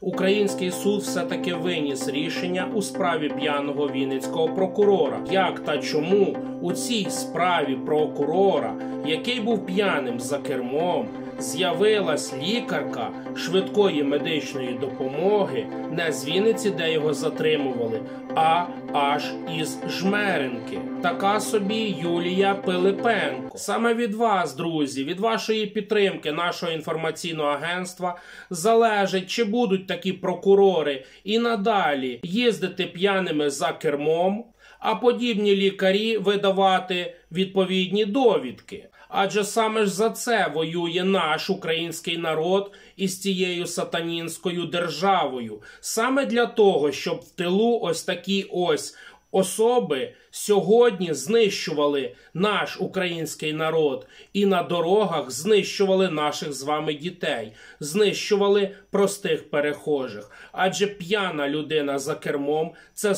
український суд все-таки виніс рішення у справі п'яного вінницького прокурора. Як та чому у цій справі прокурора, який був п'яним за кермом, з'явилась лікарка швидкої медичної допомоги не з Вінниці, де його затримували, а аж із Жмеринки. Така собі Юлія Пилипенко. Саме від вас, друзі, від вашої підтримки нашого інформаційного агентства залежить, чи будуть такі прокурори і надалі їздити п'яними за кермом, а подібні лікарі видавати відповідні довідки. Адже саме ж за це воює наш український народ із цією сатанінською державою. Саме для того, щоб в тилу ось такі ось особи сьогодні знищували наш український народ і на дорогах знищували наших з вами дітей, знищували простих перехожих. Адже п'яна людина за кермом – це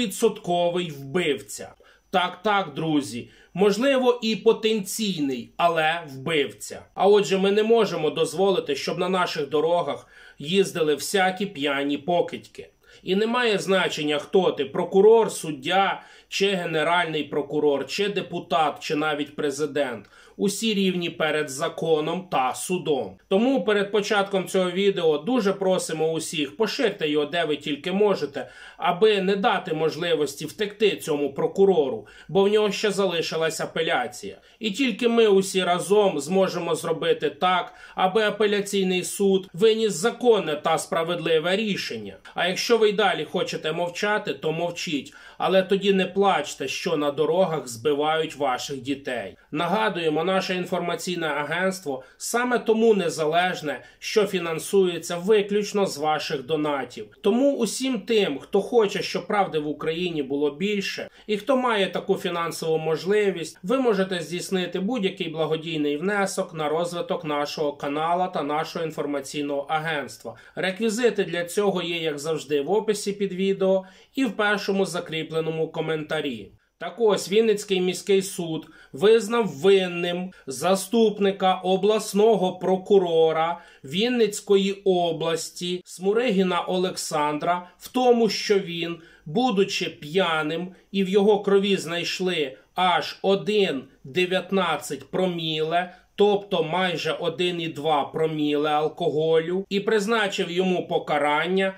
100% вбивця. Так, друзі, можливо і потенційний, але вбивця. А отже, ми не можемо дозволити, щоб на наших дорогах їздили всякі п'яні покидьки. І немає значення, хто ти – прокурор, суддя, чи генеральний прокурор, чи депутат, чи навіть президент. Усі рівні перед законом та судом. Тому перед початком цього відео дуже просимо усіх, поширте його де ви тільки можете, аби не дати можливості втекти цьому прокурору, бо в нього ще залишилась апеляція. І тільки ми усі разом зможемо зробити так, аби апеляційний суд виніс законне та справедливе рішення. А якщо ви й далі хочете мовчати, то мовчіть, але тоді не плачте, що на дорогах збивають ваших дітей. Нагадуємо, наше інформаційне агентство саме тому незалежне, що фінансується виключно з ваших донатів. Тому усім тим, хто хоче, щоб правди в Україні було більше, і хто має таку фінансову можливість, ви можете здійснити будь-який благодійний внесок на розвиток нашого канала та нашого інформаційного агентства. Реквізити для цього є, як завжди, в описі під відео і в першому закріпленому коментарі. Так ось, Вінницький міський суд визнав винним заступника обласного прокурора Вінницької області Смуригіна Олександра в тому, що він, будучи п'яним, і в його крові знайшли аж 1,19 проміле, тобто майже 1,2 проміле алкоголю, і призначив йому покарання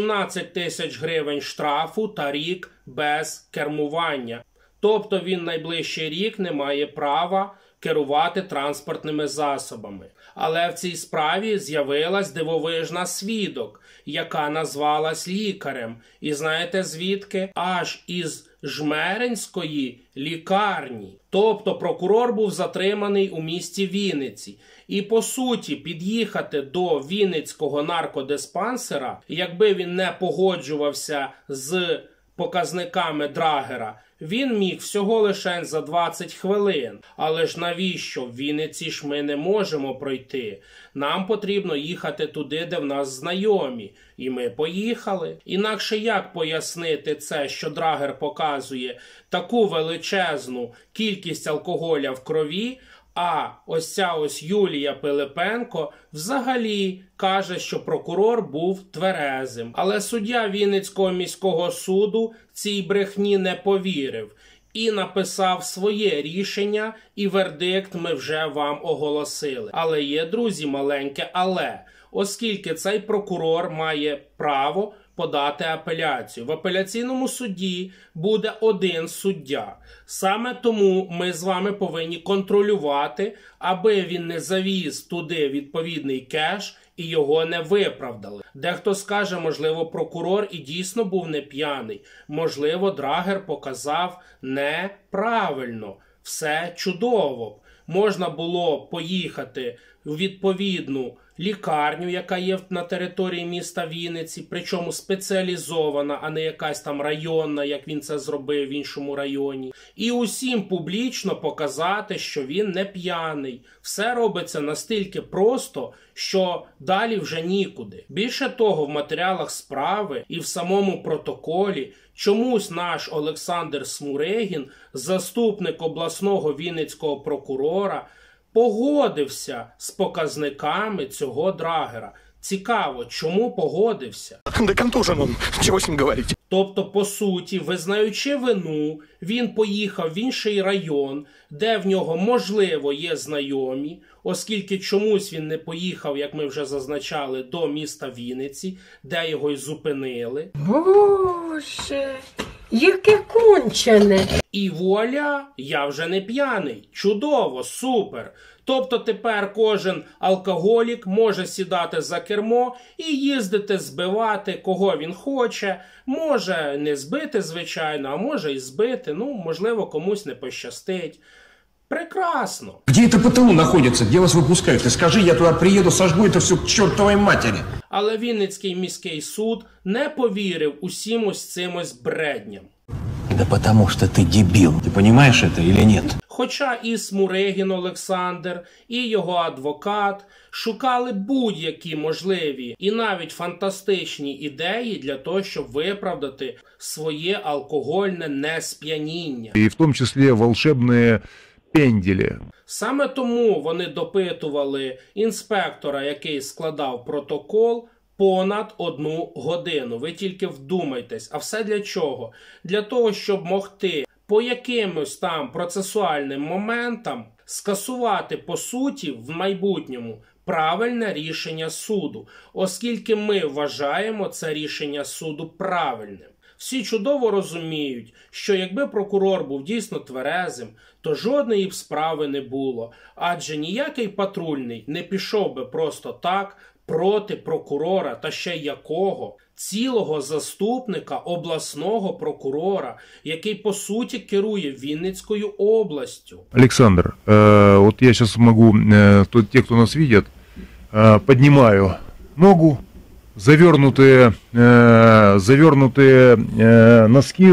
17 тисяч гривень штрафу та рік без кермування. Тобто він найближчий рік не має права керувати транспортними засобами. Але в цій справі з'явилась дивовижна свідок, яка назвалась лікарем. І знаєте звідки? Аж із Жмеринської лікарні. Тобто прокурор був затриманий у місті Вінниці. І по суті під'їхати до Вінницького наркодиспансера, якби він не погоджувався з показниками Драгера, він міг всього лише за 20 хвилин. Але ж навіщо? В Вінниці ж ми не можемо пройти. Нам потрібно їхати туди, де в нас знайомі. І ми поїхали. Інакше як пояснити це, що Драгер показує таку величезну кількість алкоголя в крові, а ось ця ось Юлія Пилипенко взагалі каже, що прокурор був тверезим. Але суддя Вінницького міського суду цій брехні не повірив і написав своє рішення, і вердикт ми вже вам оголосили. Але є, друзі, маленьке але. Оскільки цей прокурор має право подати апеляцію. В апеляційному суді буде один суддя. Саме тому ми з вами повинні контролювати, аби він не завіз туди відповідний кеш і його не виправдали. Дехто скаже, можливо, прокурор і дійсно був не п'яний. Можливо, Драгер показав неправильно. Все чудово. Можна було поїхати у відповідну лікарню, яка є на території міста Вінниці, причому спеціалізована, а не якась там районна, як він це зробив в іншому районі. І усім публічно показати, що він не п'яний. Все робиться настільки просто, що далі вже нікуди. Більше того, в матеріалах справи і в самому протоколі чомусь наш Олександр Смуригін, заступник обласного вінницького прокурора, погодився з показниками цього Драгера. Цікаво, чому погодився? Да контужен он, чего с ним говорить? Тобто, по суті, визнаючи вину, він поїхав в інший район, де в нього, можливо, є знайомі, оскільки чомусь він не поїхав, як ми вже зазначали, до міста Вінниці, де його й зупинили. Боже, яке кончене! І вуаля, я вже не п'яний. Чудово, супер. Тобто тепер кожен алкоголік може сідати за кермо і їздити збивати, кого він хоче. Може не збити, звичайно, а може і збити. Ну, можливо, комусь не пощастить. Прекрасно. Где это ПТУ находится? Где вас выпускают? Ты скажи, я туда приеду, сожгу это все к чертовой матери. Але Вінницький міський суд не повірив усім ось цим ось бредням. Да потому что ты дебил. Ты понимаешь это или нет? Хоча і Смурегін Олександр, і його адвокат шукали будь-які можливі і навіть фантастичні ідеї для того, щоб виправдати своє алкогольне несп'яніння. И в том числе волшебные пендели. Саме тому вони допитували інспектора, який складав протокол, понад 1 годину. Ви тільки вдумайтесь. А все для чого? Для того, щоб могти по якимось там процесуальним моментам скасувати, по суті, в майбутньому правильне рішення суду, оскільки ми вважаємо це рішення суду правильним. Всі чудово розуміють, що якби прокурор був дійсно тверезим, то жодної б справи не було, адже ніякий патрульний не пішов би просто так проти прокурора, та ще якого, цілого заступника обласного прокурора, який по суті керує Вінницькою областю. Александр, вот я сейчас могу, те, кто нас видят, поднимаю ногу, завернутые носки.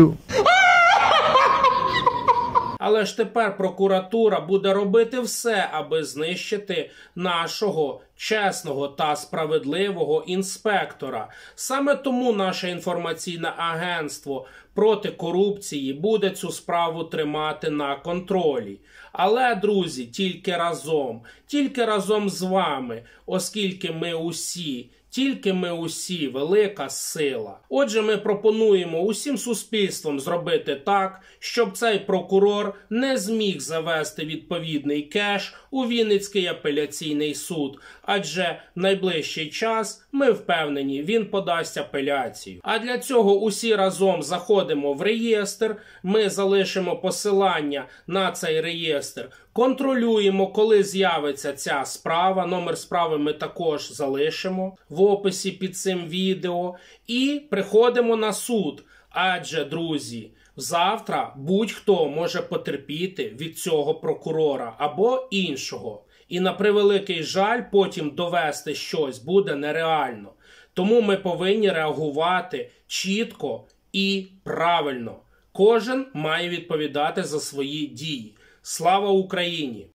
Але ж тепер прокуратура буде робити все, аби знищити нашого чесного та справедливого інспектора. Саме тому наше інформаційне агентство проти корупції буде цю справу тримати на контролі. Але, друзі, тільки разом з вами, оскільки ми усі велика сила. Отже, ми пропонуємо усім суспільством зробити так, щоб цей прокурор не зміг завести відповідний кеш у Вінницький апеляційний суд, адже в найближчий час, ми впевнені, він подасть апеляцію. А для цього усі разом заходимо в реєстр, ми залишимо посилання на цей реєстр, контролюємо, коли з'явиться ця справа, номер справи ми також залишимо в описі під цим відео, і приходимо на суд. Адже, друзі, завтра будь-хто може потерпіти від цього прокурора або іншого. І на превеликий жаль, потім довести щось буде нереально. Тому ми повинні реагувати чітко і правильно. Кожен має відповідати за свої дії. Слава Україні!